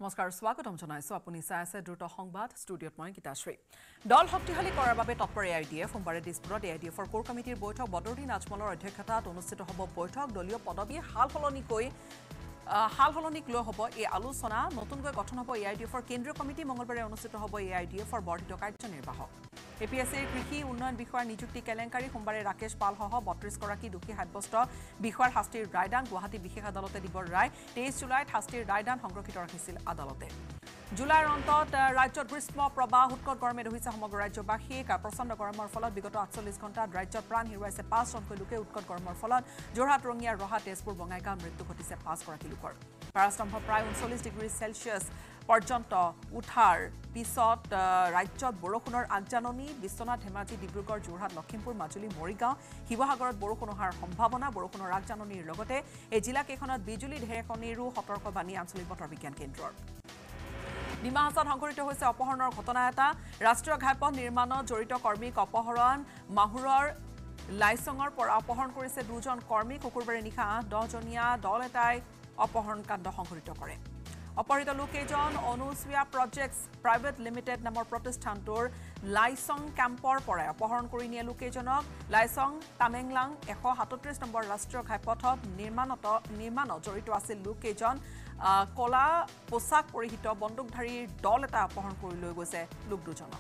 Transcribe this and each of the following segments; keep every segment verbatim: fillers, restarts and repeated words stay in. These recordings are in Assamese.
নমস্কাৰ স্বাগতম জনাইছো আপুনি চাই আছে দ্ৰুত সংবাদ ষ্টুডিঅত মই গীতাশ্ৰী দল শক্তিশালী কৰাৰ বাবে তৎপৰ এ আই ইউ ডি এফ সোমবাৰে দিছপুৰত এ আই ইউ ডি এফৰ ক'ৰ কমিটিৰ বৈঠক বদৰুদ্দিন আজমলৰ অধ্যক্ষতাত অনুষ্ঠিত হ'ব বৈঠক দলীয় পদবী হাল সলনিকৈ হাল সলনিক লৈ হ'ব এই আলোচনা নতুনকৈ গঠন হ'ব এ আই ইউ ডি এফৰ কেন্দ্ৰীয় কমিটি মঙলবাৰে অনুষ্ঠিত হ'ব এ আই ইউ ডি এফৰ বৰ্ধিত কাৰ্যনিৰ্বাহক এ পি এছ চিৰ কৃষি উন্নয়ন বিষয়াৰ নিযুক্তি কেলেংকাৰী সোমবাৰে ৰাকেশ পালসহ বত্ৰিশ গৰাকী দোষী সাব্যস্ত বিষয়াৰ শাস্তিৰ ৰায়দান গুৱাহাটী বিশেষ আদালতে দিব ৰায় তেইছ জুলাইত শাস্তিৰ ৰায়দান সংৰক্ষিত ৰাখিছিল আদালতে জুলাইৰ অন্তত ৰাজ্যত গ্ৰীষ্ম প্ৰবাহ উৎকট গৰমে ধৰিছে সমগ্ৰ ৰাজ্যবাসীক প্ৰচণ্ড গৰমৰ ফলত বিগত আঠচল্লিছ ঘণ্টাত ৰাজ্যত প্ৰাণ হেৰুৱাইছে পাঁচজনকৈ লোকে উৎকট গৰমৰ ফলত যোৰহাট ৰঙিয়া ৰহা তেজপুৰ বঙাইগাঁৱত মৃত্যু ঘটিছে পাঁচগৰাকী লোকৰ পাৰাস্তম্ভ প্ৰায় ঊনচল্লিছ ডিগ্ৰী চেলছিয়াছ পৰ্যন্ত উঠাৰ পিছত ৰাজ্যত বৰষুণৰ আগজাননী বিশ্বনাথ ধেমাজি ডিব্ৰুগড় যোৰহাট লখিমপুৰ মাজুলী মৰিগাঁও শিৱসাগৰত বৰষুণ অহাৰ সম্ভাৱনা বৰষুণৰ আগজাননীৰ লগতে এই জিলাকেইখনত বিজুলী ঢেৰেকণীৰো সতৰ্কবাণী আঞ্চলিক বতৰ বিজ্ঞান কেন্দ্ৰৰ ডিমা হাছাওত সংঘটিত হৈছে অপহৰণৰ ঘটনা এটা ৰাষ্ট্ৰীয় ঘাইপথ নিৰ্মাণত জড়িত কৰ্মীক অপহৰণ মাহুৰৰ লাইচঙৰ পৰা অপহৰণ কৰিছে দুজন কৰ্মী শুকুৰবাৰে নিশা আঠ দহজনীয়া দল এটাই অপহৰণ কাণ্ড সংঘটিত কৰে অপহৃত লোককেইজন অনুসুয়া প্ৰজেক্টছ প্ৰাইভেট লিমিটেড নামৰ প্ৰতিষ্ঠানটোৰ লাইচং কেম্পৰ পৰাই অপহৰণ কৰি নিয়া লোককেইজনক লাইচং তামেংলাং এশ সাতত্ৰিছ নম্বৰ ৰাষ্ট্ৰীয় ঘাইপথত নিৰ্মাণত নিৰ্মাণত জড়িত আছিল লোককেইজন কলা পোছাক পৰিহিত বন্দুকধাৰীৰ দল এটা অপহৰণ কৰি লৈ গৈছে লোক দুজনক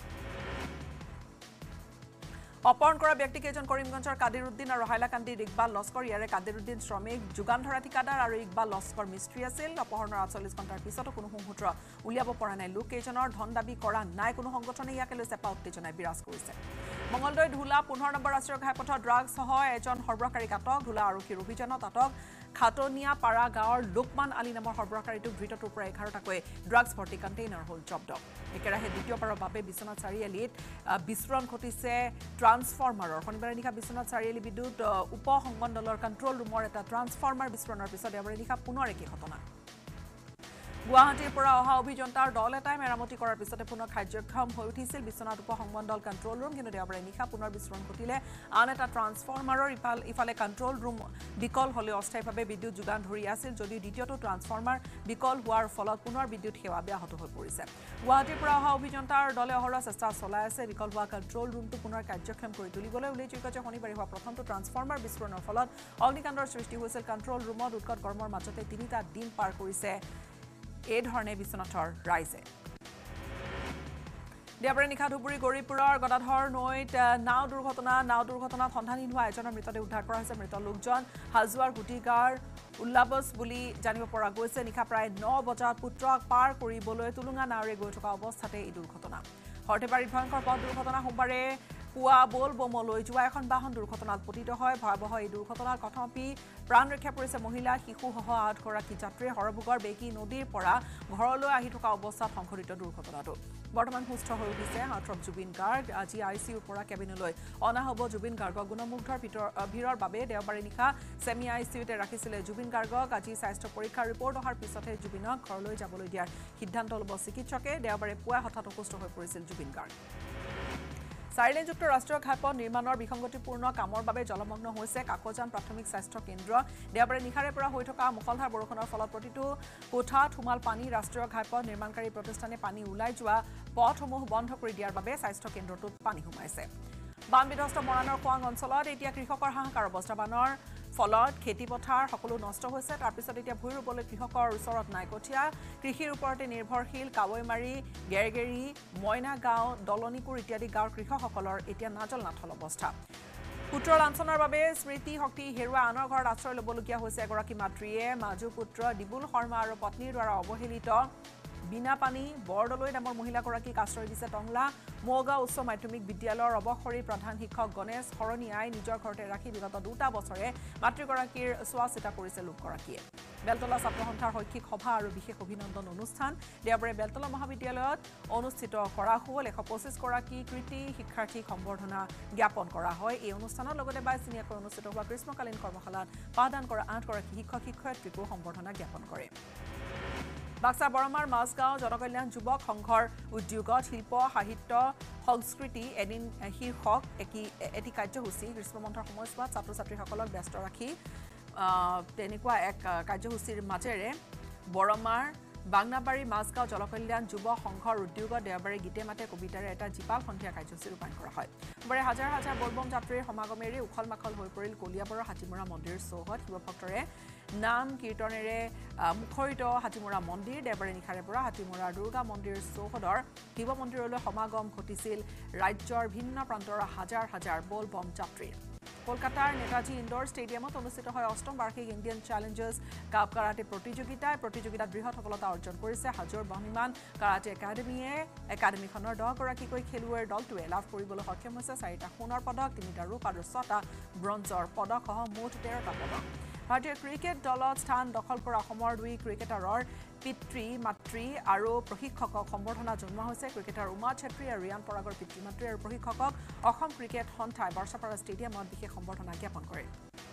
অপহৰণ কৰা ব্যক্তিকেইজন কৰিমগঞ্জৰ কাদিৰুদ্দিন আৰু হাইলাকান্দিৰ ইকবাল লস্কৰ ইয়াৰে কাদিৰুদ্দিন শ্ৰমিক যোগান ধৰা ঠিকাদাৰ আৰু ইকবাল লস্কৰ মিস্ত্ৰী আছিল অপহৰণৰ আঠচল্লিছ ঘণ্টাৰ পিছতো কোনো সংসূত্ৰ উলিয়াব পৰা নাই লোককেইজনৰ ধন দাবী কৰা নাই কোনো সংগঠনে ইয়াকে লৈ চেপা উত্তেজনাই বিৰাজ কৰিছে মঙলদৈ ধুলা পোন্ধৰ নম্বৰ ৰাষ্ট্ৰীয় ঘাইপথত ড্ৰাগছসহ এজন সৰবৰাহকাৰীক আটক ধুলা আৰক্ষীৰ অভিযানত আটক খাটনিয়া পাৰা গাঁৱৰ লোকমান আলী নামৰ সৰবৰাহকাৰীটোক ধৃতটোৰ পৰা এঘাৰটাকৈ ড্ৰাগছ ভৰ্তি কণ্টেইনাৰ হ'ল জব্দ একেৰাহে দ্বিতীয়বাৰৰ বাবে বিশ্বনাথ চাৰিআলিত বিস্ফোৰণ ঘটিছে ট্ৰান্সফৰ্মাৰৰ শনিবাৰে নিশা বিশ্বনাথ চাৰিআলি বিদ্যুৎ উপ সংমণ্ডলৰ কণ্ট্ৰল ৰুমৰ এটা ট্ৰান্সফৰ্মাৰ বিস্ফোৰণৰ পিছত দেওবাৰে নিশা পুনৰ একে ঘটনা গুৱাহাটীৰ পৰা অহা অভিযন্তাৰ দল এটাই মেৰামতি কৰাৰ পিছতে পুনৰ কাৰ্যক্ষম হৈ উঠিছিল বিশ্বনাথ উপ সংমণ্ডল কণ্ট্ৰল ৰুম কিন্তু দেওবাৰে নিশা পুনৰ বিস্ফোৰণ ঘটিলে আন এটা ট্ৰান্সফৰ্মাৰৰ ইফাল ইফালে কণ্ট্ৰল ৰুম বিকল হ'লেও অস্থায়ীভাৱে বিদ্যুৎ যোগান ধৰি আছিল যদিও দ্বিতীয়টো ট্ৰান্সফৰ্মাৰ বিকল হোৱাৰ ফলত পুনৰ বিদ্যুৎ সেৱা ব্যাহত হৈ পৰিছে গুৱাহাটীৰ পৰা অহা অভিযন্তাৰ দলে অহৰহ চেষ্টা চলাই আছে বিকল হোৱা কণ্ট্ৰল ৰুমটো পুনৰ কাৰ্যক্ষম কৰি তুলিবলৈ উল্লেখযোগ্য যে শনিবাৰে হোৱা প্ৰথমটো ট্ৰান্সফৰ্মাৰ বিস্ফোৰণৰ ফলত অগ্নিকাণ্ডৰ সৃষ্টি হৈছিল কণ্ট্ৰল ৰুমত উৎকট গৰমৰ মাজতে তিনিটা দিন পাৰ কৰিছে এই ধৰণে বিশ্বনাথৰ ৰাইজে দেওবাৰে নিশা ধুবুৰী গৌৰীপুৰৰ গদাধৰ নৈত নাও দুৰ্ঘটনা নাও দুৰ্ঘটনাত সন্ধানহীন হোৱা এজনৰ মৃতদেহ উদ্ধাৰ কৰা হৈছে মৃত লোকজন হাজোৱাৰ গুটিগাঁৱৰ উল্লাবছ বুলি জানিব পৰা গৈছে নিশা প্ৰায় ন বজাত পুত্ৰক পাৰ কৰিবলৈ টুলুঙা নাৱেৰে গৈ থকা অৱস্থাতে এই দুৰ্ঘটনা সৰ্থেবাৰীত ভয়ংকৰ পথ দুৰ্ঘটনা সোমবাৰে পুৱা বল বমলৈ যোৱা এখন বাহন দুৰ্ঘটনাত পতিত হয় ভয়াৱহ এই দুৰ্ঘটনাত তথাপি প্ৰাণ ৰক্ষা পৰিছে মহিলা শিশুসহ আঠগৰাকী যাত্ৰীয়ে হৰভোগৰ বেকী নদীৰ পৰা ঘৰলৈ আহি থকা অৱস্থাত সংঘটিত দুৰ্ঘটনাটো বৰ্তমান সুস্থ হৈ উঠিছে হাৰ্টথ্ৰব জুবিন গাৰ্গ আজি আই চি ইউৰ পৰা কেবিনলৈ অনা হ'ব জুবিন গাৰ্গক গুণমুগ্ধৰ ভিৰৰ বাবে দেওবাৰে নিশা ছেমি আই চি ইউতে ৰাখিছিলে জুবিন গাৰ্গক আজি স্বাস্থ্য পৰীক্ষাৰ ৰিপৰ্ট অহাৰ পিছতহে জুবিনক ঘৰলৈ যাবলৈ দিয়াৰ সিদ্ধান্ত ল'ব চিকিৎসকে দেওবাৰে পুৱা হঠাৎ অসুস্থ হৈ পৰিছিল জুবিন গাৰ্গ চাৰিলেনযুক্ত ৰাষ্ট্ৰীয় ঘাইপথ নিৰ্মাণৰ বিসংগতিপূৰ্ণ কামৰ বাবে জলমগ্ন হৈছে কাকজান প্ৰাথমিক স্বাস্থ্য কেন্দ্ৰ দেওবাৰে নিশাৰে পৰা হৈ থকা মুষলধাৰ বৰষুণৰ ফলত প্ৰতিটো কোঠাত সোমাল পানী ৰাষ্ট্ৰীয় ঘাইপথ নিৰ্মাণকাৰী প্ৰতিষ্ঠানে পানী ওলাই যোৱা পথসমূহ বন্ধ কৰি দিয়াৰ বাবে স্বাস্থ্য কেন্দ্ৰটোত পানী সোমাইছে বান বিধ্বস্ত মৰাণৰ খোৱাং অঞ্চলত এতিয়া কৃষকৰ হাহাকাৰ অৱস্থা বানৰ ফলত খেতিপথাৰ সকলো নষ্ট হৈছে তাৰ পিছত এতিয়া ভূঁই ৰুবলৈ কৃষকৰ ওচৰত নাই কঠীয়া কৃষিৰ ওপৰতে নিৰ্ভৰশীল কাৱৈমাৰী গেৰগেৰী মইনা গাঁও দলনিকুৰ ইত্যাদি গাঁৱৰ কৃষকসকলৰ এতিয়া নাজল নাথল অৱস্থা পুত্ৰ লাঞ্ছনৰ বাবে স্মৃতি শক্তি হেৰুৱা আনৰ ঘৰত আশ্ৰয় ল'বলগীয়া হৈছে এগৰাকী মাতৃয়ে মাজু পুত্ৰ দিবুল শৰ্মা আৰু পত্নীৰ দ্বাৰা অৱহেলিত বিনাপানী বৰদলৈ নামৰ মহিলাগৰাকীক আশ্ৰয় দিছে টংলা মৌগাঁও উচ্চ মাধ্যমিক বিদ্যালয়ৰ অৱসৰী প্ৰধান শিক্ষক গণেশ শৰণীয়াই নিজৰ ঘৰতে ৰাখি বিগত দুটা বছৰে মাতৃগৰাকীৰ চোৱা চিতা কৰিছে লোকগৰাকীয়ে বেলতলা ছাত্ৰ সন্থাৰ শৈক্ষিক সভা আৰু বিশেষ অভিনন্দন অনুষ্ঠান দেওবাৰে বেলতলা মহাবিদ্যালয়ত অনুষ্ঠিত কৰা হ'ল এশ পঁচিছ গৰাকী কৃতি শিক্ষাৰ্থীক সম্বৰ্ধনা জ্ঞাপন কৰা হয় এই অনুষ্ঠানৰ লগতে বাইছ দিনীয়াকৈ অনুষ্ঠিত হোৱা গ্ৰীষ্মকালীন কৰ্মশালাত পাঠদান কৰা আঠগৰাকী শিক্ষক শিক্ষয়িত্ৰীকো সম্বৰ্ধনা জ্ঞাপন কৰে বাক্সা বৰমাৰ মাজগাঁও জনকল্যাণ যুৱক সংঘৰ উদ্যোগত শিল্প সাহিত্য সংস্কৃতি এদিন শীৰ্ষক এটি কাৰ্যসূচী গ্ৰীষ্মবন্ধৰ সময়ছোৱাত ছাত্ৰ ছাত্ৰীসকলক ব্যস্ত ৰাখি তেনেকুৱা এক কাৰ্যসূচীৰ মাজেৰে বৰমাৰ বাংনাবাৰী মাছগাঁও জলকল্যাণ যুৱ সংঘৰ উদ্যোগত দেওবাৰে গীতে মাতে কবিতাৰে এটা জীপাল সন্ধিয়া কাৰ্যসূচী ৰূপায়ণ কৰা হয় বাৰে হাজাৰ হাজাৰ বলবম যাত্ৰীৰ সমাগমেৰে উখল মাখল হৈ পৰিল কলিয়াবৰৰ হাতীমৰা মন্দিৰ চৌহদ শিৱভক্তৰে নাম কীৰ্তনেৰে মুখৰিত হাতীমৰা মন্দিৰ দেওবাৰে নিশাৰে পৰা হাতীমৰা দুৰ্গা মন্দিৰ চৌহদৰ শিৱ মন্দিৰলৈ সমাগম ঘটিছিল ৰাজ্যৰ ভিন্ন প্ৰান্তৰ হাজাৰ হাজাৰ বলবম যাত্ৰীৰ কলকাতাৰ নেতাজী ইনডোৰ ষ্টেডিয়ামত অনুষ্ঠিত হয় অষ্টম বাৰ্ষিক ইণ্ডিয়ান চেলেঞ্জাৰ্ছ কাপ কাৰাটে প্ৰতিযোগিতা প্ৰতিযোগিতাত বৃহৎ সফলতা অৰ্জন কৰিছে হাজোৰ বহনিমান কাৰাটে একাডেমীয়ে একাডেমীখনৰ দহগৰাকীকৈ খেলুৱৈৰ দলটোৱে লাভ কৰিবলৈ সক্ষম হৈছে চাৰিটা সোণৰ পদক তিনিটা ৰূপ আৰু ছটা ব্ৰঞ্জৰ পদকসহ মুঠ তেৰটা পদক ভাৰতীয় ক্ৰিকেট দলত স্থান দখল কৰা অসমৰ দুই ক্ৰিকেটাৰৰ পিতৃ মাতৃ আৰু প্ৰশিক্ষকক সম্বৰ্ধনা জনোৱা হৈছে ক্ৰিকেটাৰ উমা ছেত্ৰী আৰু ৰিয়ান পৰাগৰ পিতৃ মাতৃ আৰু প্ৰশিক্ষকক অসম ক্ৰিকেট সন্থাই বৰ্ষাপাৰা ষ্টেডিয়ামত বিশেষ সম্বৰ্ধনা জ্ঞাপন কৰে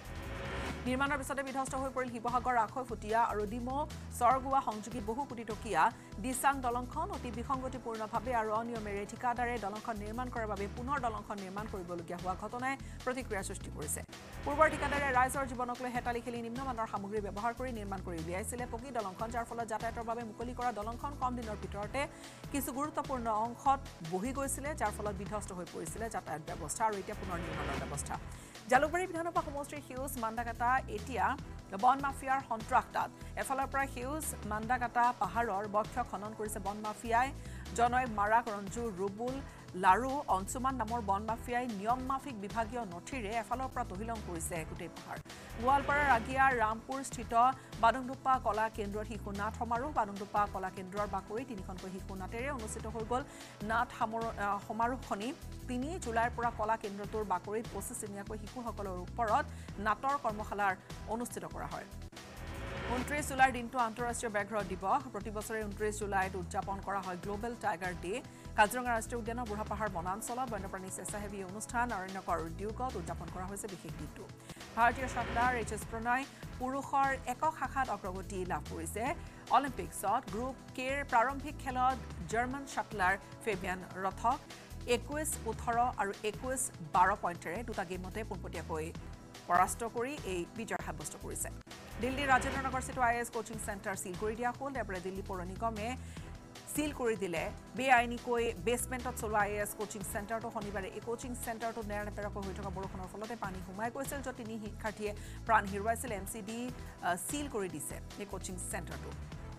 নিৰ্মাণৰ পিছতে বিধ্বস্ত হৈ পৰিল শিৱসাগৰ আখৈ ফুটিয়া আৰু ডিমৌ চৰগুৱা সংযোগী বহু কোটি টকীয়া দিচাং দলংখন অতি বিসংগতিপূৰ্ণভাৱে আৰু অনিয়মেৰে ঠিকাদাৰে দলংখন নিৰ্মাণ কৰাৰ বাবে পুনৰ দলংখন নিৰ্মাণ কৰিবলগীয়া হোৱা ঘটনাই প্ৰতিক্ৰিয়া সৃষ্টি কৰিছে পূৰ্বৰ ঠিকাদাৰে ৰাইজৰ জীৱনক লৈ হেতালি খেলি নিম্নমানৰ সামগ্ৰী ব্যৱহাৰ কৰি নিৰ্মাণ কৰি উলিয়াইছিলে পকী দলংখন যাৰ ফলত যাতায়াতৰ বাবে মুকলি কৰা দলংখন কম দিনৰ ভিতৰতে কিছু গুৰুত্বপূৰ্ণ অংশত বহি গৈছিলে যাৰ ফলত বিধ্বস্ত হৈ পৰিছিলে যাতায়াত ব্যৱস্থা আৰু এতিয়া পুনৰ নিৰ্মাণৰ ব্যৱস্থা জালুকবাৰী বিধানসভা সমষ্টিৰ সেউজ মান্দাকাটা এতিয়া বন মাফিয়াৰ সন্ত্ৰাসতাত এফালৰ পৰা সেউজ মান্দাকাটা পাহাৰৰ বক্ষ খনন কৰিছে বন মাফিয়াই জনয় মাৰাক ৰঞ্জু ৰুবুল লাৰু অঞ্চুমান নামৰ বন মাফিয়াই নিয়ম মাফিক বিভাগীয় নথিৰে এফালৰ পৰা তহিলং কৰিছে গোটেই পাহাৰ গোৱালপাৰা ৰাগিয়াৰ ৰামপুৰ স্থিত বাদুংডুপ্পা কলা কেন্দ্ৰৰ শিশু নাট সমাৰোহ বাদুংডুপ্পা কলা কেন্দ্ৰৰ বাকৰি তিনিখনকৈ শিশু নাটেৰে অনুষ্ঠিত হৈ গ'ল নাট সমাৰোহখনি তিনি জুলাইৰ পৰা কলা কেন্দ্ৰটোৰ বাকৰিত পঁচিছ দিনীয়াকৈ শিশুসকলৰ ওপৰত নাটৰ কৰ্মশালাৰ অনুষ্ঠিত কৰা হয় ঊনত্ৰিছ জুলাইৰ দিনটো আন্তঃৰাষ্ট্ৰীয় ব্যাঘ্ৰ দিৱস প্ৰতি বছৰে ঊনত্ৰিছ জুলাইত উদযাপন কৰা হয় গ্লোবেল টাইগাৰ ডে কাজিৰঙা ৰাষ্ট্ৰীয় উদ্যানৰ বুঢ়াপাহাৰ বনাঞ্চলত বন্যপ্ৰাণী স্বেচ্ছাসেৱী অনুষ্ঠান অৰণ্যকৰ উদ্যোগত উদযাপন কৰা হৈছে বিশেষ দিনটো ভাৰতীয় শাটলাৰ এইচ এছ প্ৰণয় পুৰুষৰ একক শাখাত অগ্ৰগতি লাভ কৰিছে অলিম্পিকছত গ্ৰুপ কেৰ প্ৰাৰম্ভিক খেলত জাৰ্মান শাটলাৰ ফেবিয়ান ৰথক একৈছ ওঠৰ আৰু একৈছ বাৰ পইণ্টেৰে দুটা গেমতে পোনপটীয়াকৈ পৰাস্ত কৰি এই বিজয় সাব্যস্ত কৰিছে দিল্লীৰ ৰাজেন্দ্ৰ নগৰস্থিত I S coaching centre seal কৰি দিয়া হ'ল দেওবাৰে দিল্লী পৌৰ নিগমে সিল কৰি দিলে বেআইনীকৈ বেছমেণ্টত চলোৱা আই এছ কোচিং চেণ্টাৰটো শনিবাৰে এই কোচিং চেণ্টাৰটো নেৰানেপেৰাকৈ হৈ থকা বৰষুণৰ ফলতে পানী সোমাই গৈছিল য'ত তিনি শিক্ষাৰ্থীয়ে প্ৰাণ হেৰুৱাইছিল এম চি ডি সিল কৰি দিছে এই কোচিং চেণ্টাৰটো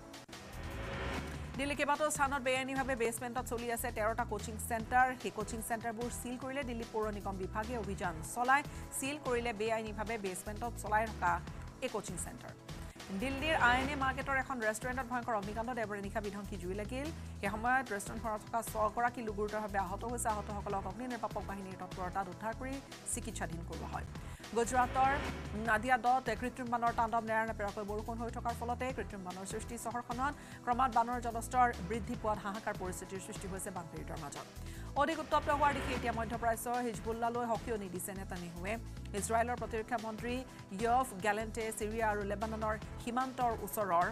দিল্লী কেইবাটাও স্থানত বেআইনীভাৱে বেছমেণ্টত চলি আছে তেৰটা কোচিং চেণ্টাৰ সেই কোচিং চেণ্টাৰবোৰ সিল কৰিলে দিল্লী পৌৰ নিগম বিভাগে অভিযান চলাই সিল কৰিলে বেআইনীভাৱে বেছমেণ্টত চলাই থকা এই কোচিং চেণ্টাৰ দিল্লীৰ আই এন এ মাৰ্কেটৰ এখন ৰেষ্টুৰেণ্টত ভয়ংকৰ অগ্নিকাণ্ড দেওবাৰে নিশা বিধ্বংসী জুই লাগিল সেই সময়ত ৰেষ্টুৰেণ্টখনত থকা ছগৰাকী লোক গুৰুতৰভাৱে আহত হৈছে আহতসকলক অগ্নি নিৰ্বাপক বাহিনীৰ তৎপৰতাত উদ্ধাৰ কৰি চিকিৎসাধীন কৰোৱা হয় গুজৰাটৰ নাদিয়াদত কৃত্ৰিম বানৰ তাণ্ডৱ নেৰানেপেৰাকৈ বৰষুণ হৈ থকাৰ ফলতে কৃত্ৰিম বানৰ সৃষ্টি চহৰখনত ক্ৰমাৎ বানৰ জলস্তৰ বৃদ্ধি পোৱাত হাহাকাৰ পৰিস্থিতিৰ সৃষ্টি হৈছে বানপীড়িতৰ মাজত অধিক উত্তপ্ত হোৱাৰ দিশে এতিয়া মধ্যপ্ৰাচ্যৰ হিজবুল্লালৈ সকিয়নি দিছে নেতানিয়াহুৱে ইজৰাইলৰ প্ৰতিৰক্ষা মন্ত্ৰী য়ভ গেলেণ্টে চিৰিয়া আৰু লেবাননৰ সীমান্তৰ ওচৰৰ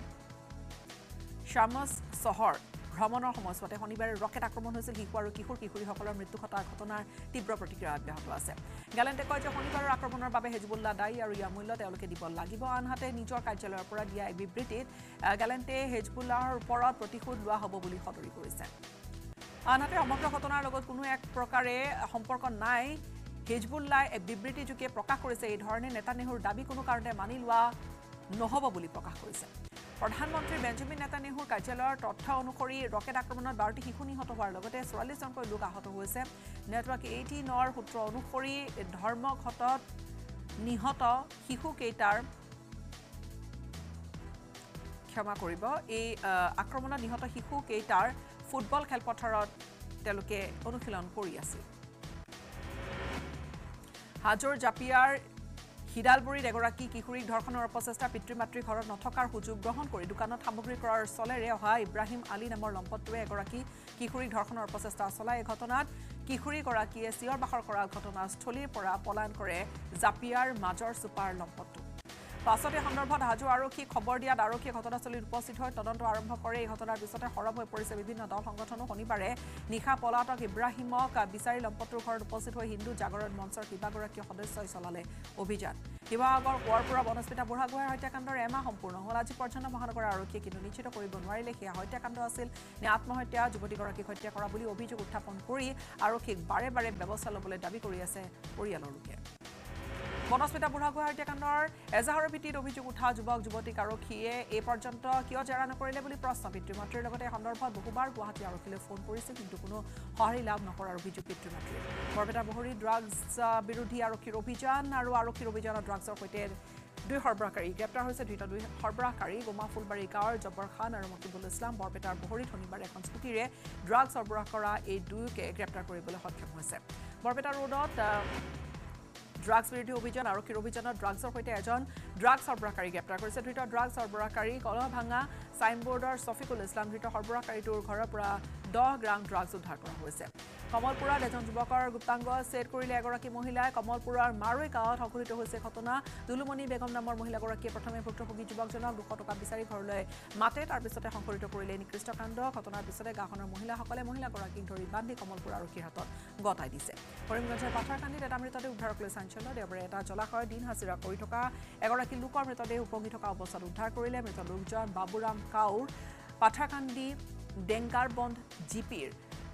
শামছ চহৰ ভ্ৰমণৰ সময়ছোৱাতে শনিবাৰে ৰকেট আক্ৰমণ হৈছিল শিশু আৰু কিশোৰ কিশোৰীসকলৰ মৃত্যু ঘটাৰ ঘটনাৰ তীব্ৰ প্ৰতিক্ৰিয়া অব্যাহত আছে গেলেণ্টে কয় যে শনিবাৰৰ আক্ৰমণৰ বাবে হিজবুল্লাহ দায়ী আৰু ইয়াৰ মূল্য তেওঁলোকে দিব লাগিব আনহাতে নিজৰ কাৰ্যালয়ৰ পৰা দিয়া এক বিবৃতিত গেলেণ্টে হিজবুল্লাহৰ ওপৰত প্ৰতিশোধ লোৱা হ'ব বুলি সতৰি কৰিছে আনহাতে সমগ্ৰ ঘটনাৰ লগত কোনো এক প্ৰকাৰে সম্পৰ্ক নাই হিজবুল্লাহ এক বিবৃতিযোগে প্ৰকাশ কৰিছে এই ধৰণে নেতানিয়াহুৰ দাবী কোনো কাৰণে মানি লোৱা নহ'ব বুলি প্ৰকাশ কৰিছে প্ৰধানমন্ত্ৰী বেঞ্জামিন নেতানিয়াহুৰ কাৰ্যালয়ৰ তথ্য অনুসৰি ৰকেট আক্ৰমণত বাৰটি শিশু নিহত হোৱাৰ লগতে চৌৰাল্লিছজনকৈ লোক আহত হৈছে নেটৱৰ্ক এইটিনৰ সূত্ৰ অনুসৰি ধৰ্মঘটত নিহত শিশুকেইটাৰ ক্ষমা কৰিব এই আক্ৰমণত নিহত শিশুকেইটাৰ ফুটবল খেলপথাৰত তেওঁলোকে অনুশীলন কৰি আছিল হাজোৰ জাপিয়াৰ হিডালবুৰীত এগৰাকী কিশোৰীক ধৰ্ষণৰ অপচেষ্টা পিতৃ মাতৃৰ ঘৰত নথকাৰ সুযোগ গ্ৰহণ কৰি দোকানত সামগ্ৰী ক্ৰয়ৰ চলেৰে অহা ইব্ৰাহিম আলী নামৰ লম্পটটোৱে এগৰাকী কিশোৰীক ধৰ্ষণৰ অপচেষ্টা চলাই এই ঘটনাত কিশোৰীগৰাকীয়ে চিঞৰ বাখৰ কৰা ঘটনাস্থলীৰ পৰা পলায়ন কৰে জাপিয়াৰ মাজৰ চুপাৰ লম্পটটো পাছতে সন্দৰ্ভত হাজো আৰক্ষী খবৰ দিয়াত আৰক্ষী ঘটনাস্থলীত উপস্থিত হৈ তদন্ত আৰম্ভ কৰে এই ঘটনাৰ পিছতে সৰব হৈ পৰিছে বিভিন্ন দল সংগঠনো শনিবাৰে নিশা পলাতক ইব্ৰাহিমক বিচাৰি লম্পটৰ ঘৰত উপস্থিত হৈ হিন্দু জাগৰণ মঞ্চৰ কেইবাগৰাকী সদস্যই চলালে অভিযান শিৱসাগৰ কোঁৱৰপুৰা বনস্মিতা বুঢ়াগোহাঁইৰ হত্যাকাণ্ডৰ এমাহ সম্পূৰ্ণ হ'ল আজি পৰ্যন্ত মহানগৰ আৰক্ষীয়ে কিন্তু নিশ্চিত কৰিব নোৱাৰিলে সেয়া হত্যাকাণ্ড আছিল নে আত্মহত্যা যুৱতীগৰাকীক হত্যা কৰা বুলি অভিযোগ উত্থাপন কৰি আৰক্ষীক বাৰে বাৰে ব্যৱস্থা ল'বলৈ দাবী কৰি আছে পৰিয়ালৰ লোকে বনস্মিতা বুঢ়াগোহাঁইৰ হত্যাকাণ্ডৰ এজাহাৰৰ ভিত্তিত অভিযোগ উঠা যুৱক যুৱতীক আৰক্ষীয়ে এই পৰ্যন্ত কিয় জেৰা নকৰিলে বুলি প্ৰশ্ন পিতৃ মাতৃৰ লগতে সন্দৰ্ভত বহুবাৰ গুৱাহাটী আৰক্ষীলৈ ফোন কৰিছিল কিন্তু কোনো সঁহাৰি লাভ নকৰাৰ অভিযোগ পিতৃ মাতৃৰ বৰপেটা বহৰী ড্ৰাগছ বিৰোধী আৰক্ষীৰ অভিযান আৰু আৰক্ষীৰ অভিযানত ড্ৰাগছৰ সৈতে দুই সৰবৰাহকাৰী গ্ৰেপ্তাৰ হৈছে দুইটা দুই সৰবৰাহকাৰী গোমা ফুলবাৰী গাঁৱৰ জব্বৰ খান আৰু মকিবুল ইছলাম বৰপেটাৰ বহৰীত শনিবাৰে এখন স্কুটিৰে ড্ৰাগছ সৰবৰাহ কৰা এই দুয়োকে গ্ৰেপ্তাৰ কৰিবলৈ সক্ষম হৈছে বৰপেটা ৰোডত ড্ৰাগছ বিৰোধী অভিযান আৰক্ষীৰ অভিযানত ড্ৰাগছৰ সৈতে এজন ড্ৰাগছ সৰবৰাহকাৰী গ্ৰেপ্তাৰ কৰিছে ধৃত ড্ৰাগছ সৰবৰাহকাৰী কলহভাঙা চাইনবোৰ্ডৰ ছফিকুল ইছলাম ধৃত সৰবৰাহকাৰীটোৰ ঘৰৰ পৰা দহ গ্ৰাম ড্ৰাগছ উদ্ধাৰ কৰা হৈছে কমলপুৰত এজন যুৱকৰ গুপ্তাংগ ছেদ কৰিলে এগৰাকী মহিলাই কমলপুৰৰ মাৰুই গাঁৱত সংঘটিত হৈছে ঘটনা দুলুমণি বেগম নামৰ মহিলাগৰাকীয়ে প্ৰথমে ভুক্তভোগী যুৱকজনক দুশ টকা বিচাৰি ঘৰলৈ মাতে তাৰ পিছতে সংঘটিত কৰিলে নিকৃষ্ট কাণ্ড ঘটনাৰ পিছতে গাঁওখনৰ মহিলাসকলে মহিলাগৰাকীক ধৰি বান্ধি কমলপুৰ আৰক্ষীৰ হাতত গতাই দিছে কৰিমগঞ্জৰ পাথাৰকান্দিত এটা মৃতদেহ উদ্ধাৰক লৈ চাঞ্চল্য দেওবাৰে এটা জলাশয়ৰ দিন হাজিৰা কৰি থকা এগৰাকী লোকৰ মৃতদেহ উপঙি থকা অৱস্থাত উদ্ধাৰ কৰিলে মৃত লোকজন বাবুৰাম কাউৰ পাথাৰকান্দি ডেংগাৰবন্ধ জিপিৰ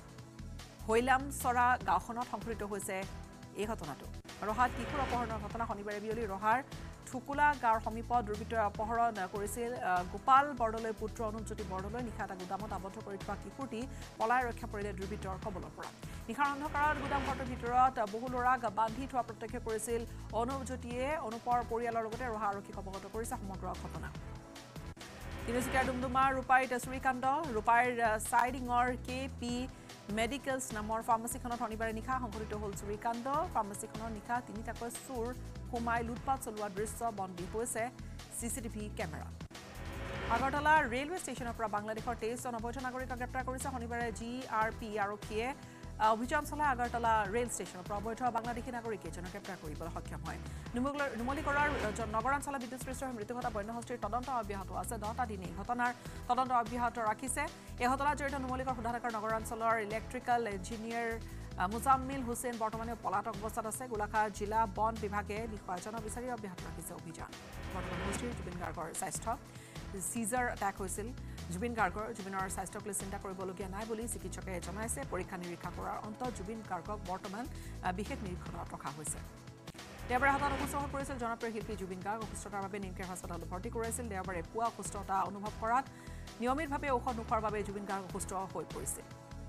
হৈলামচৰা গাঁওখনত সংঘটিত হৈছে এই ঘটনাটো ৰহাত কিশোৰ অপহৰণৰ ঘটনা শনিবাৰে বিয়লি ৰহাৰ ঠুকুলা গাঁৱৰ সমীপত দুৰ্বৃত্তই অপহৰণ কৰিছিল গোপাল বৰদলৈ পুত্ৰ অনুজ্যোতি বৰদলৈ নিশা এটা গুদামত আবদ্ধ কৰি থোৱা কিশোৰটি পলাই ৰক্ষা পৰিলে দুৰ্বৃত্তৰ কবলৰ পৰা নিশাৰ অন্ধকাৰত গুদামঘৰটোৰ ভিতৰত বহু ল'ৰাক বান্ধি থোৱা প্ৰত্যক্ষ কৰিছিল অনুজ্যোতিয়ে অনুপৰ পৰিয়ালৰ লগতে ৰহা আৰক্ষীক অৱগত কৰিছে সমগ্ৰ ঘটনা তিনিচুকীয়াৰ ডুমডুমাৰ ৰূপাইত চুৰিকাণ্ড ৰূপাইৰ চাইডিঙৰ কে পি মেডিকেলছ নামৰ ফাৰ্মাচীখনত শনিবাৰে নিশা সংঘটিত হ'ল চুৰিকাণ্ড ফাৰ্মাচীখনৰ নিশা তিনিটাকৈ চোৰ সোমাই লুটপাট চলোৱা দৃশ্য বন্দী হৈছে C C TV camera Agartala railway ষ্টেচনৰ পৰা বাংলাদেশৰ তেইছজন অবৈধ নাগৰিকক গ্ৰেপ্তাৰ কৰিছে শনিবাৰে জি আৰ পি আৰক্ষীয়ে অভিযান চলাই আগৰতলা ৰেল ষ্টেচনৰ পৰা অবৈধ বাংলাদেশী নাগৰিক এজনক গ্ৰেপ্তাৰ কৰিবলৈ সক্ষম হয় নুমলীগড়ৰ নগৰাঞ্চলৰ বিদ্যুৎস্পৃষ্ট হৈ মৃত্যু ঘটা বন্যহস্তীৰ তদন্ত অব্যাহত আছে দহটা দিনেই ঘটনাৰ তদন্ত অব্যাহত ৰাখিছে এই ঘটনাৰ জড়িত নুমলীগড় শোধানাগাৰ নগৰাঞ্চলৰ ইলেক্ট্ৰিকেল ইঞ্জিনিয়াৰ মুজাম্মিল হুছেইন বৰ্তমানে পলাতক অৱস্থাত আছে গোলাঘাট জিলা বন বিভাগে বিষয়াজনক বিচাৰি অব্যাহত ৰাখিছে অভিযান বৰ্তমান গোষ্ঠীৰ জুবিন গাৰ্গৰ স্বাস্থ্য সিজাৰ এটাক হৈছিল জুবিন গাৰ্গৰ জুবিনৰ স্বাস্থ্যক লৈ চিন্তা কৰিবলগীয়া নাই বুলি চিকিৎসকে জনাইছে পৰীক্ষা নিৰীক্ষা কৰাৰ অন্তত জুবিন গাৰ্গক বৰ্তমান বিশেষ নিৰীক্ষণত ৰখা হৈছে দেওবাৰে হাতত অসুস্থ হৈ পৰিছিল জনপ্ৰিয় শিল্পী জুবিন গাৰ্গ অসুস্থতাৰ বাবে নিমকেৰ হাস্পতালত ভৰ্তি কৰাইছিল দেওবাৰে পুৱা অসুস্থতা অনুভৱ কৰাত নিয়মিতভাৱে ঔষধ নোখোৱাৰ বাবে জুবিন গাৰ্গ অসুস্থ হৈ পৰিছিল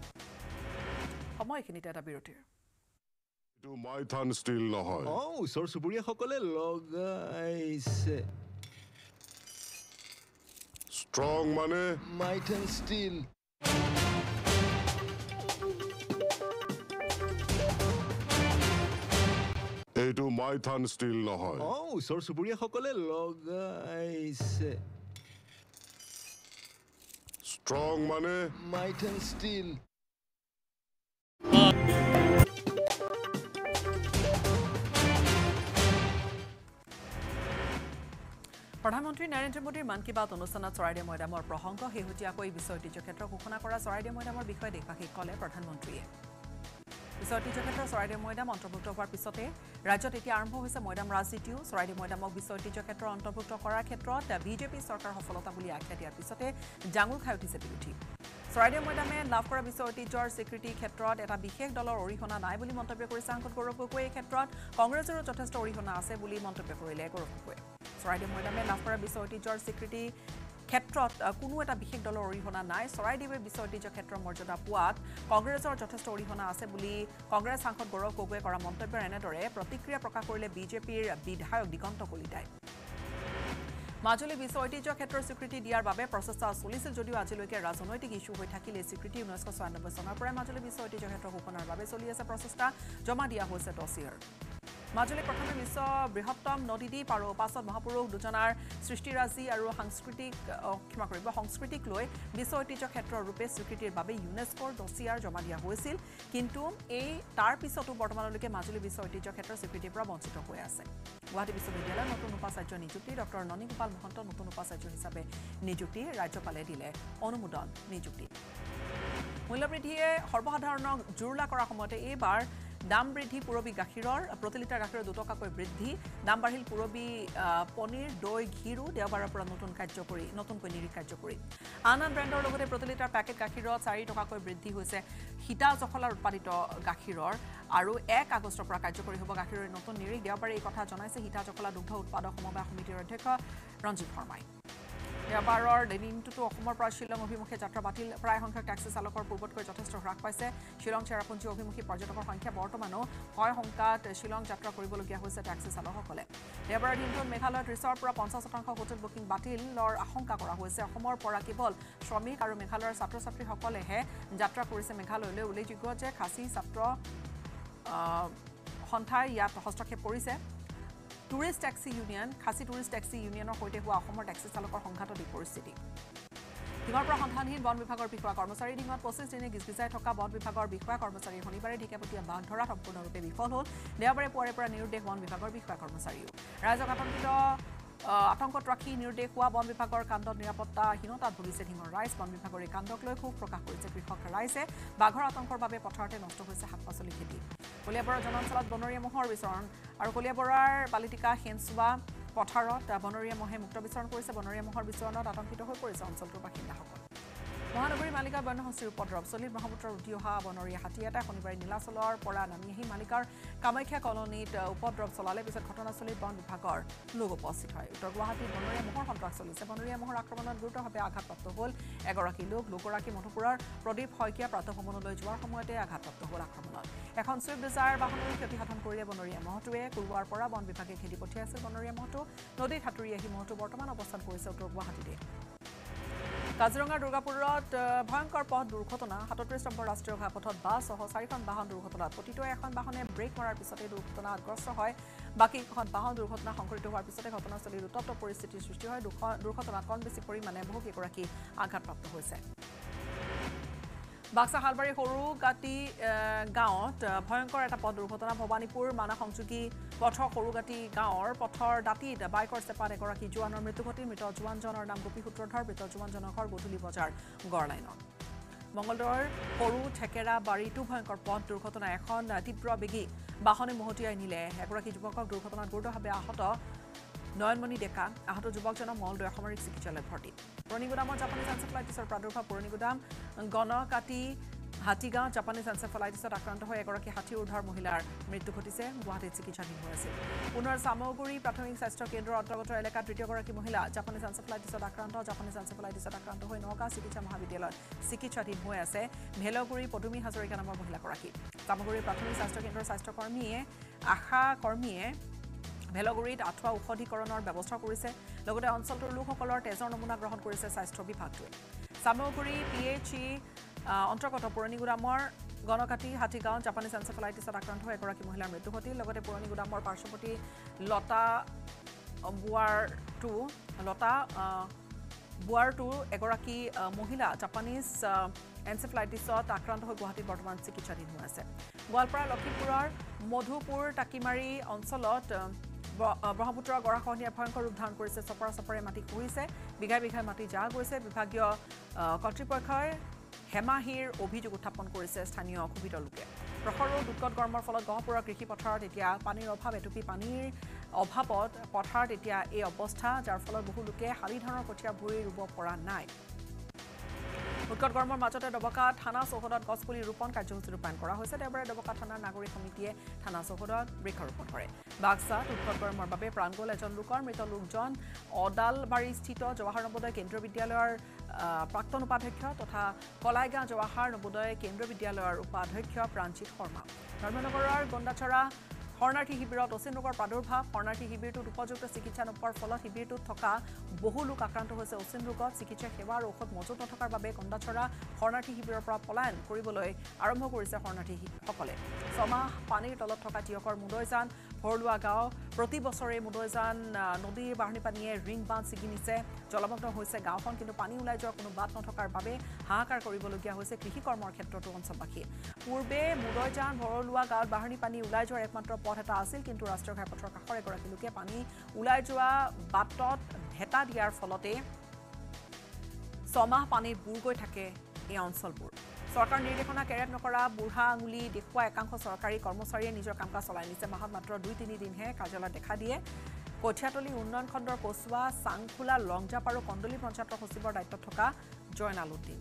সময়খিনিতে এটা বিৰতিৰ এইটো মাইথান ষ্টিল নহয় অ ওচৰ চুবুৰীয়াসকলে লগাইছে ষ্ট্ৰং মানে মাইথান ষ্টিল এইটো মাইথান ষ্টিল নহয় অ ওচৰ চুবুৰীয়াসকলে লগাইছে ষ্ট্ৰং মানে মাইথান ষ্টিল প্ৰধানমন্ত্ৰী নৰেন্দ্ৰ মোদীৰ মন কী বাত অনুষ্ঠানত চৰাইদেউ মৈদামৰ প্ৰসংগ শেহতীয়াকৈ বিশ্ব ঐতিহ্য ক্ষেত্ৰ ঘোষণা কৰা চৰাইদেউ মৈদামৰ বিষয়ে দেশবাসীক ক'লে প্ৰধানমন্ত্ৰীয়ে বিশ্ব ঐতিহ্য ক্ষেত্ৰ চৰাইদেউ মৈদাম অন্তৰ্ভুক্ত হোৱাৰ পিছতে ৰাজ্যত এতিয়া আৰম্ভ হৈছে মৈদাম ৰাজনীতিও চৰাইদেউ মৈদামক বিশ্ব ঐতিহ্য ক্ষেত্ৰ অন্তৰ্ভুক্ত কৰাৰ ক্ষেত্ৰত বিজেপি চৰকাৰৰ সফলতা বুলি আখ্যা দিয়াৰ পিছতে জাঙুৰ খাই উঠিছে বিৰোধী চৰাইদেউ মৈদামে লাভ কৰা বিশ্ব ঐতিহ্যৰ স্বীকৃতিৰ ক্ষেত্ৰত এটা বিশেষ দলৰ অৰিহণা নাই বুলি মন্তব্য কৰিছে সাংসদ গৌৰৱ গগৈয়ে এই ক্ষেত্ৰত কংগ্ৰেছৰো যথেষ্ট অৰিহণা আছে বুলি মন্তব্য কৰিলে গৌৰৱ গগৈয়ে চৰাইদেউ মৈদামে লাভ কৰা বিশ্ব ঐতিহ্যৰ স্বীকৃতি ক্ষেত্ৰত কোনো এটা বিশেষ দলৰ অৰিহণা নাই চৰাইদেৱে বিশ্ব ঐতিহ্য ক্ষেত্ৰৰ মৰ্যাদা পোৱাত কংগ্ৰেছৰ যথেষ্ট অৰিহণা আছে বুলি কংগ্ৰেছ সাংসদ গৌৰৱ গগৈয়ে কৰা মন্তব্যৰ এনেদৰে প্ৰতিক্ৰিয়া প্ৰকাশ কৰিলে বিজেপিৰ বিধায়ক দিগন্ত কলিতাই মাজুলী বিশ্ব ঐতিহ্য ক্ষেত্ৰৰ স্বীকৃতি দিয়াৰ বাবে প্ৰচেষ্টা চলিছিল যদিও আজিলৈকে ৰাজনৈতিক ইস্যু হৈ থাকিলে স্বীকৃতি ঊনৈছশ ছয়ানব্বৈ চনৰ পৰাই মাজুলী বিশ্ব ঐতিহ্য ক্ষেত্ৰ ঘোষণাৰ বাবে চলি আছে প্ৰচেষ্টা জমা দিয়া হৈছে ডছিয়াৰ মাজুলী প্ৰথমে বিশ্ব বৃহত্তম নদী দ্বীপ আৰু পাছত মহাপুৰুষ দুজনাৰ সৃষ্টিৰাজি আৰু সাংস্কৃতিক ক্ষমা কৰিব সংস্কৃতিক লৈ বিশ্ব ঐতিহ্য ক্ষেত্ৰৰ ৰূপে স্বীকৃতিৰ বাবে ইউনেস্কোৰ ডছিয়াৰ জমা দিয়া হৈছিল কিন্তু এই তাৰ পিছতো বৰ্তমানলৈকে মাজুলী বিশ্ব ঐতিহ্য ক্ষেত্ৰৰ স্বীকৃতিৰ পৰা বঞ্চিত হৈ আছে গুৱাহাটী বিশ্ববিদ্যালয়ৰ নতুন উপাচাৰ্য নিযুক্তি ডক্টৰ ননী গোপাল মহন্ত নতুন উপাচাৰ্য হিচাপে নিযুক্তি ৰাজ্যপালে দিলে অনুমোদন নিযুক্তি মূল্যবৃদ্ধিয়ে সৰ্বসাধাৰণক জুৰুলা কৰাৰ সময়তে এইবাৰ দাম বৃদ্ধি পুৰবী গাখীৰৰ প্ৰতি লিটাৰ গাখীৰৰ দুটকাকৈ বৃদ্ধি দাম বাঢ়িল পুৰবী পনীৰ দৈ ঘিৰো দেওবাৰৰ পৰা নতুন কাৰ্যকৰী নতুনকৈ নিৰীখ কাৰ্যকৰী আন আন ব্ৰেণ্ডৰ লগতে প্ৰতি লিটাৰ পেকেট গাখীৰত চাৰি টকাকৈ বৃদ্ধি হৈছে সীতা জখলাৰ উৎপাদিত গাখীৰৰ আৰু এক আগষ্টৰ পৰা কাৰ্যকৰী হ'ব গাখীৰৰ নতুন নিৰীখ দেওবাৰে এই কথা জনাইছে সীতা জখলা দুগ্ধ উৎপাদক সমবায় সমিতিৰ অধ্যক্ষ ৰঞ্জিত শৰ্মাই দেওবাৰৰ দিনটোতো অসমৰ পৰা শ্বিলং অভিমুখে যাত্ৰা বাতিল প্ৰায় সংখ্যক টেক্সি চালকৰ পূৰ্বতকৈ যথেষ্ট হ্ৰাস পাইছে শ্বিলং চেৰাপুঞ্জী অভিমুখী পৰ্যটকৰ সংখ্যা বৰ্তমানো ভয় শংকাত শ্বিলং যাত্ৰা কৰিবলগীয়া হৈছে টেক্সি চালকসকলে দেওবাৰৰ দিনটোত মেঘালয়ত ত্ৰিছৰ পৰা পঞ্চাছ শতাংশ হোটেল বুকিং বাতিলৰ আশংকা কৰা হৈছে অসমৰ পৰা কেৱল শ্ৰমিক আৰু মেঘালয়ৰ ছাত্ৰ ছাত্ৰীসকলেহে যাত্ৰা কৰিছে মেঘালয়লৈ উল্লেখযোগ্য যে খাচী ছাত্ৰ সন্থাই ইয়াত হস্তক্ষেপ কৰিছে tourist taxi union Khasi tourist taxi ইউনিয়নৰ সৈতে হোৱা অসমৰ টেক্সি চালকৰ সংঘাতত এই পৰিস্থিতি ডিঙৰ পৰা সন্ধানহীন বন বিভাগৰ বিষয়া কৰ্মচাৰী ডিঙত পঁচিছ দিনে গিজগিজাই থকা বন বিভাগৰ বিষয়া কৰ্মচাৰী শনিবাৰে ঢেকীয়াপতীয়া বাঘ ধৰাত সম্পূৰ্ণৰূপে বিফল হ'ল দেওবাৰে পুৱাৰে পৰা নিৰুদ্দেশ বন বিভাগৰ বিষয়া কৰ্মচাৰীও ৰাইজক আতংকিত আতংকত ৰাখি নিৰ্দেশ হোৱা বন বিভাগৰ কাণ্ডত নিৰাপত্তাহীনতাত ভুগিছে ঢিঙৰ ৰাইজ বন বিভাগৰ এই কাণ্ডক লৈ ক্ষোভ প্ৰকাশ কৰিছে কৃষক ৰাইজে বাঘৰ আতংকৰ বাবে পথাৰতে নষ্ট হৈছে শাক পাচলি খেতি কলিয়াবৰৰ জনাঞ্চলত বনৰীয়া মহৰ বিচৰণ আৰু কলিয়াবৰৰ বালিটিকা সেনচুৱা পথাৰত বনৰীয়া মহে মুক্ত বিচৰণ কৰিছে বনৰীয়া মহৰ বিচৰণত আতংকিত হৈ পৰিছে অঞ্চলটোৰ বাসিন্দাসকল মহানগৰী মালিকা বন্যহস্তীৰ উপদ্ৰৱ চলিত ব্ৰহ্মপুত্ৰৰ উটি অহা বনৰীয়া হাতী এটা শনিবাৰে নীলাচলৰ পৰা নামি আহি মালিকাৰ কামাখ্যা কলনীত উপদ্ৰৱ চলালে পিছত ঘটনাস্থলীত বন বিভাগৰ লোক উপস্থিত হয় উত্তৰ গুৱাহাটীত বনৰীয়া মহৰ সন্ত্ৰাস চলিছে বনৰীয়া মহৰ আক্ৰমণত গুৰুতৰভাৱে আঘাতপ্ৰাপ্ত হ'ল এগৰাকী লোক লোকগৰাকী মধুপুৰৰ প্ৰদীপ শইকীয়া প্ৰাতঃভ্ৰমণলৈ যোৱাৰ সময়তে আঘাতপ্ৰাপ্ত হ'ল আক্ৰমণত এখন চুইফ্ট ডিজায়াৰ বাহনৰ ক্ষতিসাধন কৰিলে বনৰীয়া মহটোৱে কুৰুৱাৰ পৰা বন বিভাগে খেদি পঠিয়াইছিল বনৰীয়া মহটো নদীত সাঁতুৰি আহি মহটো বৰ্তমান অৱস্থান কৰিছে উত্তৰ গুৱাহাটীতে কাজিৰঙাৰ দুৰ্গাপুৰত ভয়ংকৰ পথ দুৰ্ঘটনা সাতত্ৰিছ নম্বৰ ৰাষ্ট্ৰীয় ঘাইপথত বাছসহ চাৰিখন বাহন দুৰ্ঘটনাত প্ৰতিটোৱে এখন বাহনে ব্ৰেক মৰাৰ পিছতে দুৰ্ঘটনাগ্ৰস্ত হয় বাকী এখন বাহন দুৰ্ঘটনা সংঘটিত হোৱাৰ পিছতে ঘটনাস্থলীত উত্তপ্ত পৰিস্থিতিৰ সৃষ্টি হয় দুৰ্ঘটনাত কম বেছি পৰিমাণে বহুকেইগৰাকী আঘাতপ্ৰাপ্ত হৈছে বাক্সা হালবাৰী সৰুগাটি গাঁৱত ভয়ংকৰ এটা পথ দুৰ্ঘটনা ভৱানীপুৰ মানা সংযোগী পথৰ সৰুগাটি গাঁৱৰ পথৰ দাঁতিত বাইকৰ চেপাত এগৰাকী জোৱানৰ মৃত্যু ঘটিল মৃত জোৱানজনৰ নাম গোপী সূত্ৰধৰ মৃত জোৱানজনৰ ঘৰ গধূলি বজাৰ গড় লাইনত মংগলদৈৰ সৰু ঠেকেৰা বাৰীতো ভয়ংকৰ পথ দুৰ্ঘটনা এখন তীব্ৰ বেগী বাহনে মহতিয়াই নিলে এগৰাকী যুৱকক দুৰ্ঘটনাত গুৰুতৰভাৱে আহত নয়নমণি ডেকা আহত যুৱকজনক মংগলদৈ সামৰিক চিকিৎসালয়ত ভৰ্তি পুৰণিগুদামত জাপানীজ এনচেফেলাইটিছৰ প্ৰাদুৰ্ভাৱ পুৰণিগুদাম গণকাটি হাতীগাঁও জাপানীজ এনচেফেলাইটিছত আক্ৰান্ত হৈ এগৰাকী ষাঠি ঊৰ্ধৰ মহিলাৰ মৃত্যু ঘটিছে গুৱাহাটীত চিকিৎসাধীন হৈ আছিল পুনৰ চামগুৰি প্ৰাথমিক স্বাস্থ্য কেন্দ্ৰৰ অন্তৰ্গত এলেকাত তৃতীয়গৰাকী মহিলা জাপানীজ এনচেফেলাইটিছত আক্ৰান্ত জাপানীজ এনচেফেলাইটিছত আক্ৰান্ত হৈ নগাঁও চিকিৎসা মহাবিদ্যালয়ত চিকিৎসাধীন হৈ আছে ভেলগুৰি পদুমী হাজৰিকা নামৰ মহিলাগৰাকী চামগুৰি প্ৰাথমিক স্বাস্থ্য কেন্দ্ৰৰ স্বাস্থ্যকৰ্মীয়ে আশা কৰ্মীয়ে ভেলগুৰিত আঁঠুৱা ঔষধীকৰণৰ ব্যৱস্থা কৰিছে লগতে অঞ্চলটোৰ লোকসকলৰ তেজৰ নমুনা গ্ৰহণ কৰিছে স্বাস্থ্য বিভাগটোৱে চামগুৰি পি এইচ ই অন্তৰ্গত পুৰণিগুদামৰ গণকাটি হাতীগাঁও জাপানীজ এনচেফেলাইটিছত আক্ৰান্ত হৈ এগৰাকী মহিলাৰ মৃত্যু ঘটিল লগতে পুৰণিগুদামৰ পাৰ্শ্বৱৰ্তী লতা বুৱাৰটো লতা বুৱাৰটো এগৰাকী মহিলা জাপানীজ এনচেফেলাইটিছত আক্ৰান্ত হৈ গুৱাহাটীত বৰ্তমান চিকিৎসাধীন হৈ আছে গোৱালপাৰা লখিমপুৰৰ মধুপুৰ টাকিমাৰী অঞ্চলত ব্ৰহ্মপুত্ৰৰ গৰাখহনীয়াৰ ভয়ংকৰ ৰূপ ধাৰণ কৰিছে চপৰা চপৰে মাটি খহিছে বিঘাই বিঘাই মাটি জাহ গৈছে বিভাগীয় কৰ্তৃপক্ষই হেমাহিৰ অভিযোগ উত্থাপন কৰিছে স্থানীয় ক্ষোভিত লোকে প্ৰখৰ ৰ'দ উৎকট গৰমৰ ফলত গহপুৰৰ কৃষি পথাৰত এতিয়া পানীৰ অভাৱ এটুপি পানীৰ অভাৱত পথাৰত এতিয়া এই অৱস্থা যাৰ ফলত বহু লোকে শালি ধানৰ কঠীয়া ভুঁই ৰুব পৰা নাই উৎকট গৰমৰ মাজতে ডবকা থানা চৌহদত গছপুলি ৰোপণ কাৰ্যসূচী ৰূপায়ণ কৰা হৈছে দেওবাৰে ডবকা থানাৰ নাগৰিক সমিতিয়ে থানা চৌহদত বৃক্ষৰোপণ কৰে বাক্সাত উৎকট গৰমৰ বাবে প্ৰাণ গ'ল এজন লোকৰ মৃত লোকজন অদালবাৰীস্থিত জৱাহৰ নবোদয় কেন্দ্ৰীয় বিদ্যালয়ৰ প্ৰাক্তন উপাধ্যক্ষ তথা কলাইগাঁও জৱাহৰ নবোদয় কেন্দ্ৰীয় বিদ্যালয়ৰ উপাধ্যক্ষ প্ৰাণজিৎ শৰ্মা ধৰ্মনগৰৰ গণ্ডাচৰা শৰণাৰ্থী শিবিৰত অচিন ৰোগৰ প্ৰাদুৰ্ভাৱ শৰণাৰ্থী শিবিৰটোত উপযুক্ত চিকিৎসা নোপোৱাৰ ফলত শিবিৰটোত থকা বহু লোক আক্ৰান্ত হৈছে অচিন ৰোগত চিকিৎসা সেৱা আৰু ঔষধ মজুত নথকাৰ বাবে গণ্ডাচৰা শৰণাৰ্থী শিবিৰৰ পৰা পলায়ন কৰিবলৈ আৰম্ভ কৰিছে শৰণাৰ্থীসকলে ছমাহ পানীৰ তলত থকা টিয়কৰ মুদৈজান ভৰলুৱা গাঁও প্ৰতি বছৰে মুদৈজান নদীৰ বাঢ়নী পানীয়ে ৰিং বান্ধ ছিগি নিছে জলমগ্ন হৈছে গাঁওখন কিন্তু পানী ওলাই যোৱাৰ কোনো বাট নথকাৰ বাবে হাহাকাৰ কৰিবলগীয়া হৈছে কৃষি কৰ্মৰ ক্ষেত্ৰতো অঞ্চলবাসী পূৰ্বে মুদৈজান ভৰলুৱা গাঁৱত বাঢ়নী পানী ওলাই যোৱাৰ একমাত্ৰ পথ এটা আছিল কিন্তু ৰাষ্ট্ৰীয় ঘাইপথৰ কাষৰ এগৰাকী লোকে পানী ওলাই যোৱা বাটত ভেটা দিয়াৰ ফলতে ছমাহ পানী বুৰ গৈ থাকে এই অঞ্চলবোৰ চৰকাৰ নিৰ্দেশনা কেৰেপ নকৰা বুঢ়া আঙুলি দেখুওৱা একাংশ চৰকাৰী কৰ্মচাৰীয়ে নিজৰ কাম কাজ চলাই নিছে মাহত মাত্ৰ দুই তিনি দিনহে কাৰ্যালয়ত দেখা দিয়ে কঠিয়াতলী উন্নয়ন খণ্ডৰ কচুৱা চাংখোলা লংজাপ আৰু কণ্ডলী পঞ্চায়তৰ সচিবৰ দায়িত্বত থকা জয়নাল উদ্দিন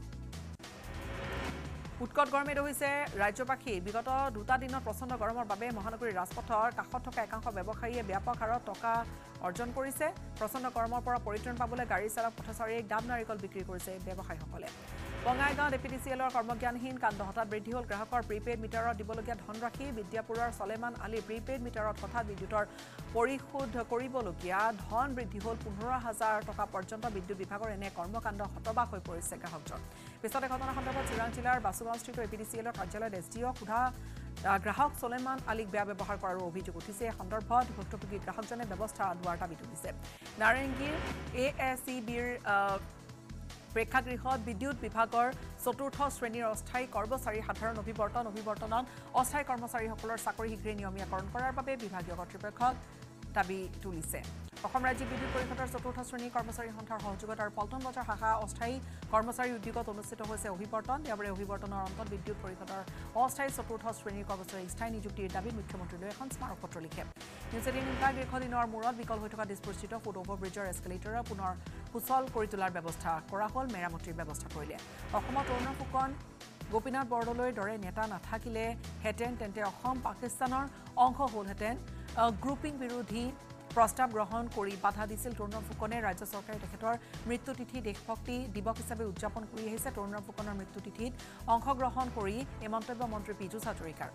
উৎকট গৰমে দহিছে ৰাজ্যবাসী বিগত দুটা দিনত প্ৰচণ্ড গৰমৰ বাবে মহানগৰীৰ ৰাজপথৰ কাষত থকা একাংশ ব্যৱসায়ীয়ে ব্যাপক হাৰত টকা অৰ্জন কৰিছে প্ৰচণ্ড গৰমৰ পৰা পৰিত্ৰাণ পাবলৈ গাড়ী চালক পথচাৰীয়ে ডাব নাৰিকল বিক্ৰী কৰিছে ব্যৱসায়ীসকলে বঙাইগাঁও এপিডিচিএলৰ কৰ্মজ্ঞানহীন কাণ্ড হঠাৎ বৃদ্ধি হ'ল গ্ৰাহকৰ প্ৰিপেইড মিটাৰত দিবলগীয়া ধনৰাশি বিদ্যাপুৰৰ ছলেমান আলী প্ৰিপেইড মিটাৰত হঠাৎ বিদ্যুতৰ পৰিশোধ কৰিবলগীয়া ধন বৃদ্ধি হ'ল পোন্ধৰ হাজাৰ টকা পৰ্যন্ত বিদ্যুৎ বিভাগৰ এনে কৰ্মকাণ্ড হতবাক হৈ পৰিছে গ্ৰাহকজন পিছতে ঘটনা সন্দৰ্ভত চিৰাং জিলাৰ বাসুগাঁওস্থিত এপিডিচিএলৰ কাৰ্যালয়ত এছ ডি অ' সোধা গ্ৰাহক ছলেমান আলীক বেয়া ব্যৱহাৰ কৰাৰো অভিযোগ উঠিছে এই সন্দৰ্ভত ভুক্তভোগী গ্ৰাহকজনে ব্যৱস্থা লোৱাৰ দাবী তুলিছে নাৰেংগীৰ এ এছ ই বিৰ প্ৰেক্ষাগৃহত বিদ্যুৎ বিভাগৰ চতুৰ্থ শ্ৰেণীৰ অস্থায়ী কৰ্মচাৰী সাধাৰণ অভিৱৰ্তন অভিৱৰ্তনত অস্থায়ী কৰ্মচাৰীসকলৰ চাকৰি শীঘ্ৰে নিয়মীয়াকৰণ কৰাৰ বাবে বিভাগীয় কৰ্তৃপক্ষক দাবী তুলিছে অসম ৰাজ্যিক বিদ্যুৎ পৰিষদৰ চতুৰ্থ শ্ৰেণীৰ কৰ্মচাৰী সন্থাৰ সহযোগত আৰু পল্টন বজাৰ শাখা অস্থায়ী কৰ্মচাৰী উদ্যোগত অনুষ্ঠিত হৈছে অভিৱৰ্তন ইয়াৰে অভিৱৰ্তনৰ অন্তত বিদ্যুৎ পৰিষদৰ অস্থায়ী চতুৰ্থ শ্ৰেণীৰ কৰ্মচাৰী স্থায়ী নিযুক্তিৰ দাবীত মুখ্যমন্ত্ৰীলৈ এখন স্মাৰক পত্ৰ লিখে নিউজ এইটিন প্ৰায় দীৰ্ঘদিনৰ মূৰত বিকল হৈ থকা দিছপুৰস্থিত ফুট অভাৰ ব্ৰিজৰ এস্কেলেটৰৰ পুনৰ সুচল কৰি তোলাৰ ব্যৱস্থা কৰা হ'ল মেৰামতিৰ ব্যৱস্থা কৰিলে অসমত অৰুণ ফুকন গোপীনাথ বৰদলৈৰ দৰে নেতা নাথাকিলে হেঁতেন তেন্তে অসম পাকিস্তানৰ অংশ হ'লহেঁতেন গ্ৰুপিং বিৰোধী প্ৰস্তাৱ গ্ৰহণ কৰি বাধা দিছিল তৰুণ ফুকনে ৰাজ্য চৰকাৰে তেখেতৰ মৃত্যু তিথি দেশভক্তি দিৱস হিচাপে উদযাপন কৰি আহিছে তৰুণ ফুকনৰ মৃত্যু তিথিত অংশগ্ৰহণ কৰি এই মন্তব্য মন্ত্ৰী পীযুষ হাজৰিকাৰ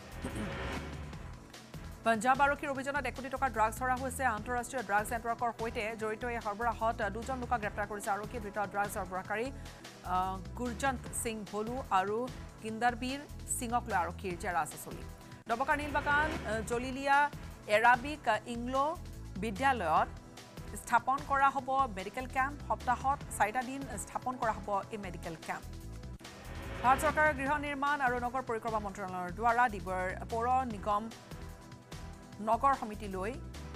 পঞ্জাব আৰক্ষীৰ অভিযানত এক কোটি টকাৰ ড্ৰাগছ ধৰা হৈছে আন্তঃৰাষ্ট্ৰীয় ড্ৰাগছ নেটৱৰ্কৰ সৈতে জড়িত এই সৰবৰাহত দুজন লোকক গ্ৰেপ্তাৰ কৰিছে আৰক্ষীয়ে ধৃত ড্ৰাগছ সৰবৰাহকাৰী গুৰজন্ত সিং ভোলু আৰু কিন্দাৰবীৰ সিঙক লৈ আৰক্ষীৰ জেৰা আছে চলি ডবকা নীলবাগান জলিলিয়া এৰাবিক ইংলো বিদ্যালয়ত স্থাপন কৰা হ'ব মেডিকেল কেম্প সপ্তাহত চাৰিটা দিন স্থাপন কৰা হ'ব এই মেডিকেল কেম্প ভাৰত চৰকাৰৰ গৃহ নিৰ্মাণ আৰু নগৰ পৰিক্ৰমা মন্ত্ৰালয়ৰ দ্বাৰা ডিব্ৰুগড় পৌৰ নিগম নগৰ সমিতিলৈ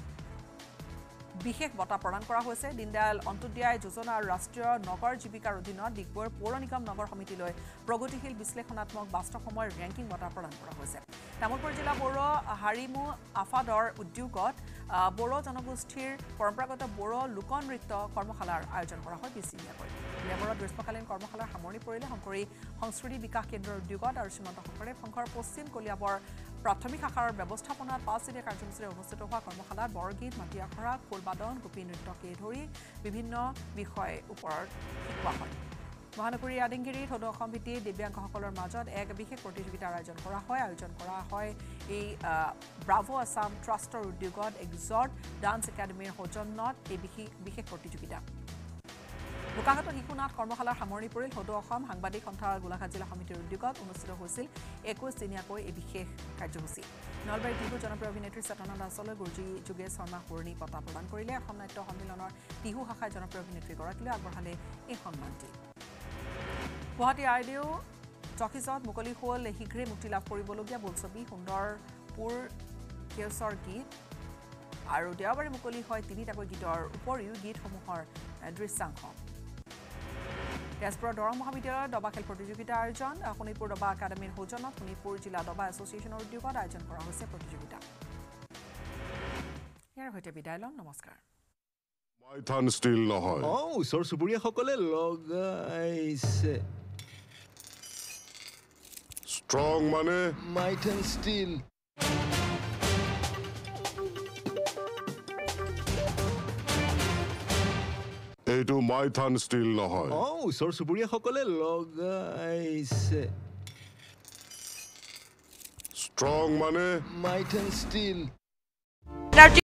বিশেষ বঁটা প্ৰদান কৰা হৈছে দীনদয়াল অন্ত্যোদয় যোজনা আৰু ৰাষ্ট্ৰীয় নগৰ জীৱিকাৰ অধীনত ডিব্ৰুগড় পৌৰ নিগম নগৰ সমিতিলৈ প্ৰগতিশীল বিশ্লেষণাত্মক বাস্তৱ সময়ৰ ৰেংকিং বঁটা প্ৰদান কৰা হৈছে তামোলপুৰ জিলা পৌৰ হাৰিমু আফাদৰ উদ্যোগত বড়ো জনগোষ্ঠীৰ পৰম্পৰাগত বড়ো লোকনৃত্য কৰ্মশালাৰ আয়োজন কৰা হয় বিচিনীয়াকৈ লেবৰত গ্ৰীষ্মকালীন কৰ্মশালাৰ সামৰণি পৰিলে শংকৰী সংস্কৃতি বিকাশ কেন্দ্ৰৰ উদ্যোগত আৰু শ্ৰীমন্ত শংকৰদেৱ সংঘৰ পশ্চিম কলিয়াবৰ প্ৰাথমিক শাখাৰ ব্যৱস্থাপনাত পাঁচদিনীয়া কাৰ্যসূচীৰে অনুষ্ঠিত হোৱা কৰ্মশালাত বৰগীত মাটি আখৰা খোলবাদন গোপী নৃত্যকে ধৰি বিভিন্ন বিষয়ৰ ওপৰত শিকোৱা হয় মহানগৰী আদিংগিৰিত সদৌ অসম ভিত্তিক দিব্যাংগসকলৰ মাজত এক বিশেষ প্ৰতিযোগিতাৰ আয়োজন কৰা হয় আয়োজন কৰা হয় এই ব্ৰাভো আছাম ট্ৰাষ্টৰ উদ্যোগত এক্সৰ্ট ডান্স একাডেমীৰ সৌজন্যত এই বিশেষ বিশেষ প্ৰতিযোগিতা বোকাখাটত শিশু নাট কৰ্মশালাৰ সামৰণি পৰিল সদৌ অসম সাংবাদিক সন্থাৰ গোলাঘাট জিলা সমিতিৰ উদ্যোগত অনুষ্ঠিত হৈছিল একৈছ দিনীয়াকৈ এই বিশেষ কাৰ্যসূচী নলবাৰীৰ টিহু জনপ্ৰিয় অভিনেত্ৰী চেতনা দাসলৈ গুৰুজী যোগেশ শৰ্মা সুৰণি বঁটা প্ৰদান কৰিলে অসম নাট্য সন্মিলনৰ টিহু শাখাই জনপ্ৰিয় অভিনেত্ৰীগৰাকীলৈ আগবঢ়ালে এই সন্মানটি গুৱাহাটী আই ডি ইউ টকিজত মুকলি হ'ল শীঘ্ৰে মুক্তি লাভ কৰিবলগীয়া বোলছবি সুন্দৰপুৰ কেওচৰ গীত আৰু দেওবাৰে মুকলি হয় তিনিটাকৈ গীতৰ উপৰিও গীতসমূহৰ দৃশ্যাংশ তেজপুৰৰ দৰং মহাবিদ্যালয়ত দবা খেল প্ৰতিযোগিতাৰ আয়োজন শোণিতপুৰ দবা একাডেমীৰ সৌজন্যত শোণিতপুৰ জিলা দবা এছ'চিয়েশ্যনৰ উদ্যোগত আয়োজন কৰা হৈছে প্ৰতিযোগিতা ইয়াৰ সৈতে বিদায় লম নমস্কাৰ মাইথান ষ্টিল নহয় অ ওচৰ চুবুৰীয়াসকলে লগাইছে ষ্ট্ৰং মানে মাইথান ষ্টিল এইটো মাইথান ষ্টিল নহয় অ ওচৰ চুবুৰীয়াসকলে লগাইছে ষ্ট্ৰং মানে মাইথান ষ্টিল